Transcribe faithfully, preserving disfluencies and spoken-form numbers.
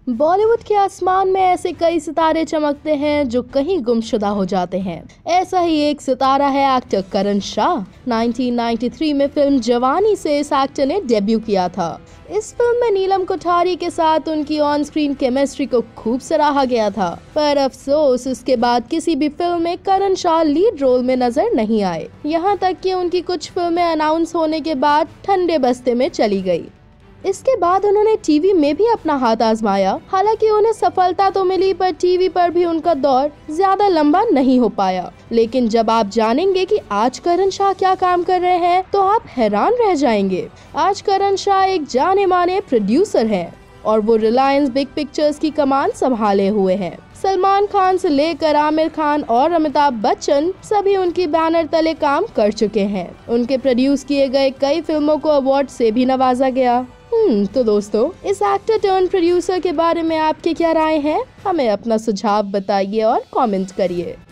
बॉलीवुड के आसमान में ऐसे कई सितारे चमकते हैं जो कहीं गुमशुदा हो जाते हैं। ऐसा ही एक सितारा है एक्टर करण शाह। उन्नीस सौ तिरानवे में फिल्म जवानी से इस एक्टर ने डेब्यू किया था। इस फिल्म में नीलम कोठारी के साथ उनकी ऑन स्क्रीन केमिस्ट्री को खूब सराहा गया था, पर अफसोस इसके बाद किसी भी फिल्म में करण शाह लीड रोल में नजर नहीं आए। यहाँ तक कि उनकी कुछ फिल्में अनाउंस होने के बाद ठंडे बस्ते में चली गई। इसके बाद उन्होंने टीवी में भी अपना हाथ आजमाया। हालांकि उन्हें सफलता तो मिली, पर टीवी पर भी उनका दौर ज्यादा लंबा नहीं हो पाया। लेकिन जब आप जानेंगे कि आज करण शाह क्या काम कर रहे हैं तो आप हैरान रह जाएंगे। आज करण शाह एक जाने माने प्रोड्यूसर हैं और वो रिलायंस बिग पिक्चर्स की कमान संभाले हुए हैं। सलमान खान से लेकर आमिर खान और अमिताभ बच्चन सभी उनकी बैनर तले काम कर चुके हैं। उनके प्रोड्यूस किए गए कई फिल्मों को अवार्ड से भी नवाजा गया। हम्म तो दोस्तों, इस एक्टर टर्न प्रोड्यूसर के बारे में आपके क्या राय हैं? हमें अपना सुझाव बताइए और कमेंट करिए।